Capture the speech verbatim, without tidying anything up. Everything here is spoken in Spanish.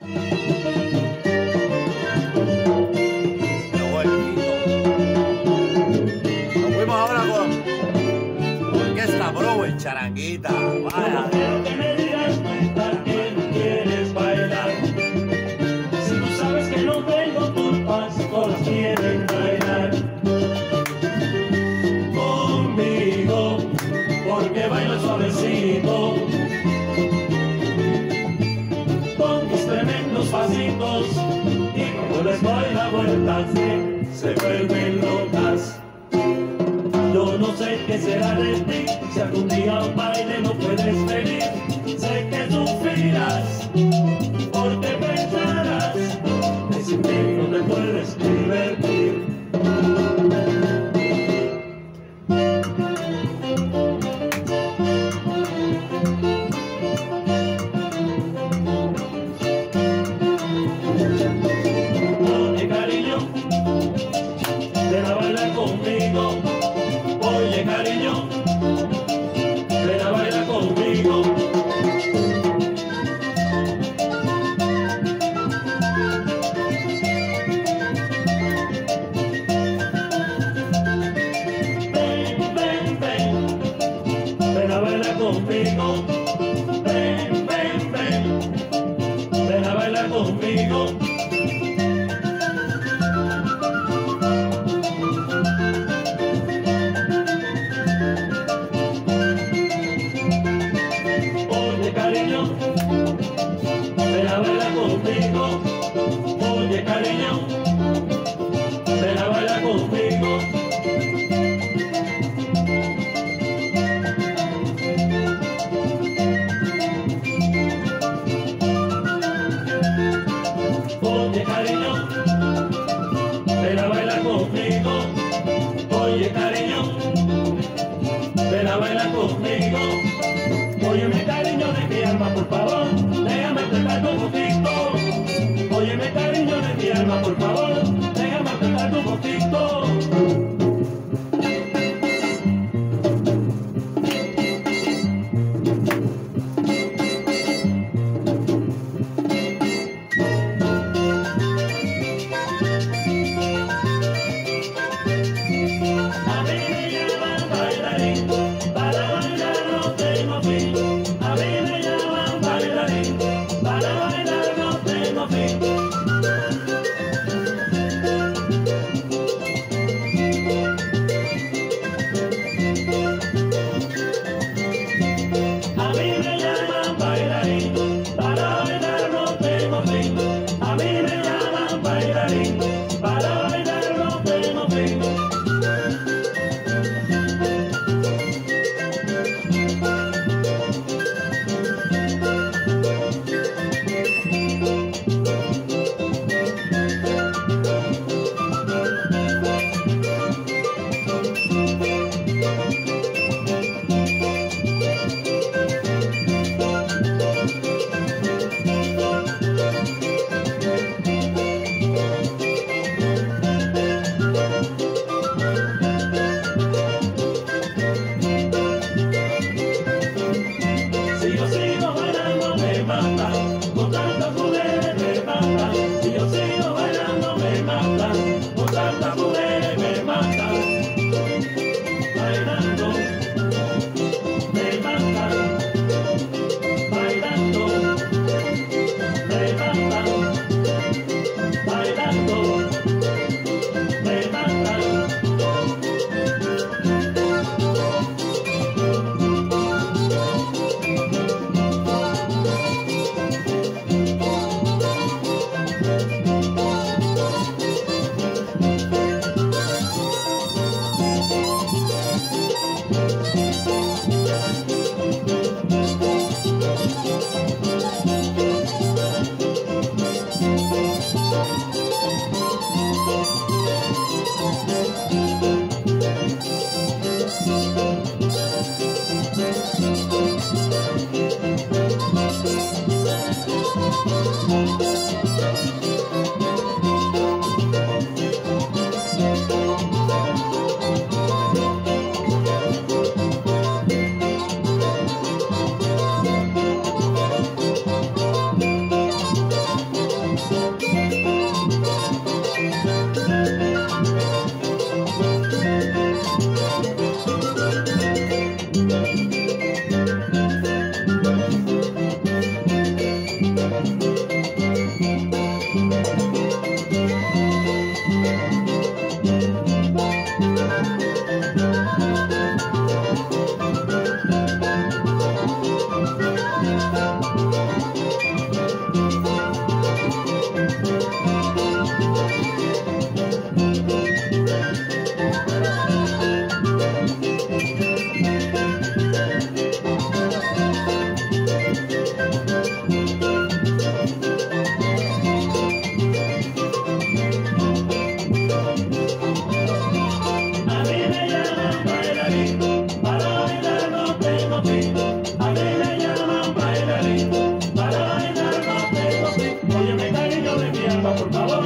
Pero bueno, nos fuimos ahora con Orquesta Bro en Charanguita. Vaya. Quiero que me digas cuenta que no quieres bailar. Si tú sabes que no tengo culpas, todas quieren bailar conmigo, porque bailas suavecito, con tus tremendos pasitos, y cuando les doy la vuelta se, se vuelven locas. Yo no sé qué será de ti, si algún día a un baile no puedes venir. Sé que sufrirás, porque pensarás que sin mí no te puedes divertir. Oye cariño, ven a bailar conmigo. Oye cariño, ven a bailar conmigo. Ven, ven, ven, ven a bailar conmigo. Ven, ven, ven, ven a bailar conmigo. Oye cariño, ven a bailar conmigo. Oye cariño, ven a bailar conmigo. Oye cariño, ven a bailar conmigo. Oye cariño, ven a bailar conmigo. Óyeme cariño de mi alma, por favor, déjame apretarte un poquito. Óyeme cariño de mi alma, por favor, déjame apretarte un poquito. A mí me llaman bailarín, para bailar no tengo fin. A mí me llaman bailarín, para bailar no tengo fin. A mí me llaman bailarín, para bailar no tengo fin. A mí me llaman bailarín, para bailar no tengo fin. Si yo sigo bailando me matan, con tantas mujeres me matan. Si yo sigo bailando me matan, con tantas mujeres me matan. Bailando, me matan. Bailando, me matan. Bailando, me matan. por favor.